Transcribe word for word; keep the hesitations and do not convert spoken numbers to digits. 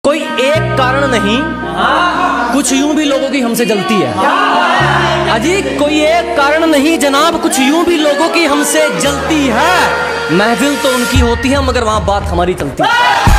कोई एक कारण नहीं, कुछ यूं भी लोगों की हमसे जलती है। अजी कोई एक कारण नहीं जनाब, कुछ यूं भी लोगों की हमसे जलती है। महफिल तो उनकी होती है मगर वहां बात हमारी चलती है।